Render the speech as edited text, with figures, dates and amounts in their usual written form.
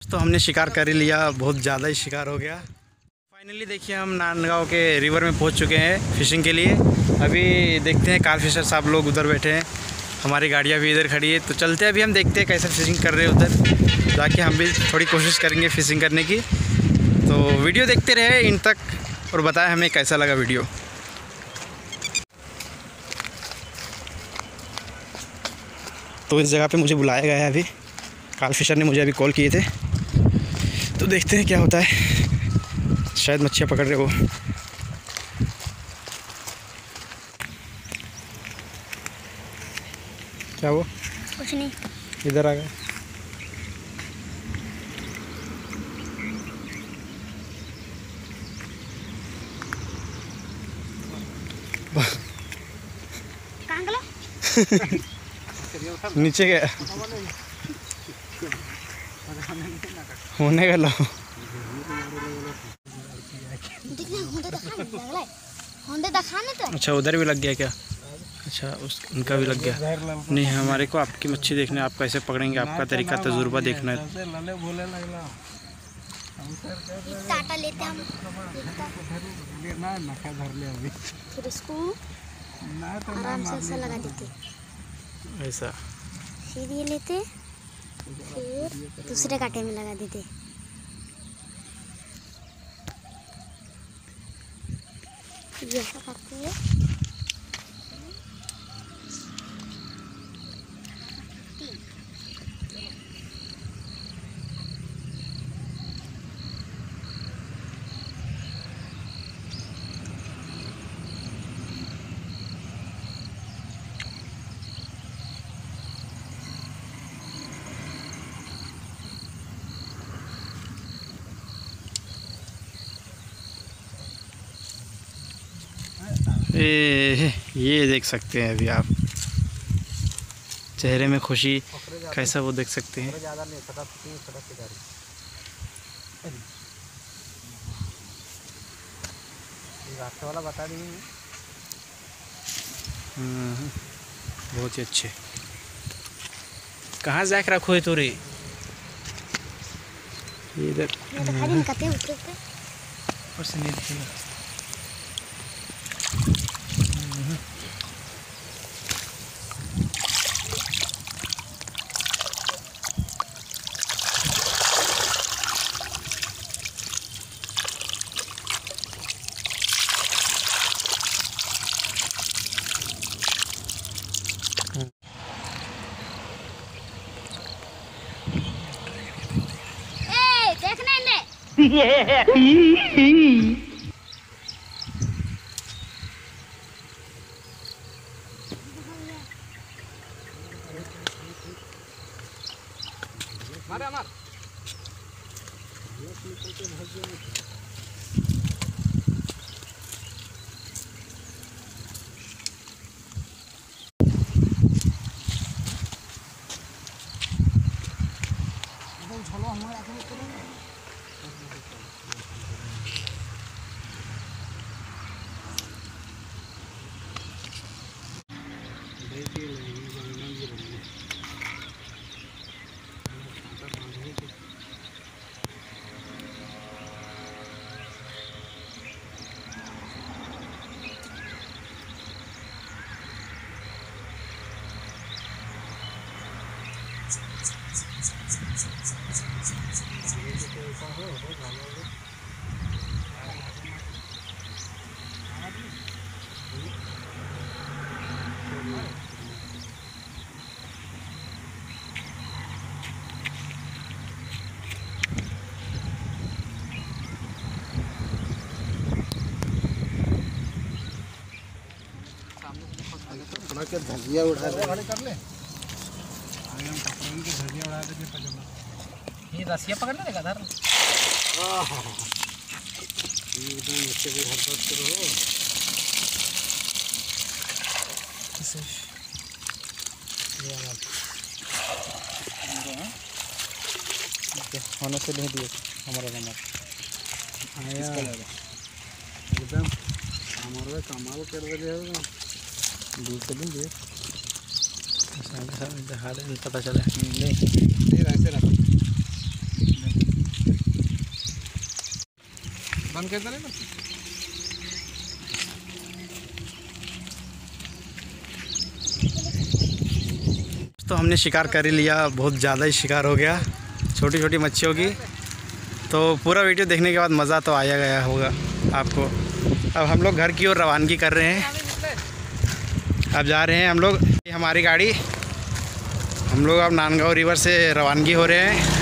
तो हमने शिकार कर ही लिया, बहुत ज़्यादा ही शिकार हो गया। फाइनली देखिए हम नांदगांव के रिवर में पहुंच चुके हैं फिशिंग के लिए। अभी देखते हैं कार फिशर साहब लोग उधर बैठे हैं, हमारी गाड़ियाँ भी इधर खड़ी है। तो चलते हैं, अभी हम देखते हैं कैसे फिशिंग कर रहे हैं उधर जाके। हम भी थोड़ी कोशिश करेंगे फिशिंग करने की। तो वीडियो देखते रहे इन तक और बताएं हमें कैसा लगा वीडियो। तो इस जगह पे मुझे बुलाया गया है अभी, कार फिशर ने मुझे अभी कॉल किए थे। तो देखते हैं क्या होता है, शायद मच्छियाँ पकड़ रहे हो। क्या वो? कुछ नहीं, इधर आ गए। कहाँ गया? नीचे गया होने गया। अच्छा उधर भी लग गया क्या? अच्छा उनका भी लग गया। नहीं हमारे को आपकी मच्छी देखना है, आप कैसे पकड़ेंगे, आपका तरीका तजुर्बा देखना है। टाटा लेते हम, फिर इसको आराम से ऐसा लगा देते, ऐसा फिर ये लेते, फिर दूसरे कांटे में लगा देते। ये ऐसा करते हैं। ये देख सकते हैं अभी आप, चेहरे में खुशी कैसा वो देख सकते हैं। वाला बता दी बहुत ही अच्छे। कहाँ जाके रखो है तो रे? इधर और से नहीं दिखेगा। मारे अमर के धजिया उड़ा दे कर ले। आगे हम पकड़ेंगे कि धजिया उड़ा दे पजामा। ये रस्सियाँ पकड़ ले गधर। एकदम नीचे भी हरकत करो। होने से नहीं दिए हमारा नंबर एकदम हमारे कमाल कर रहे हो। दूर से दिन दिए पता चला नहीं ऐसे रखो। बंद कर देना। तो हमने शिकार कर ही लिया, बहुत ज़्यादा ही शिकार हो गया छोटी छोटी मच्छियों की। तो पूरा वीडियो देखने के बाद मज़ा तो आया गया होगा आपको। अब हम लोग घर की ओर रवानगी कर रहे हैं। अब जा रहे हैं हम लोग, हमारी गाड़ी, हम लोग अब नांदगांव रिवर से रवानगी हो रहे हैं।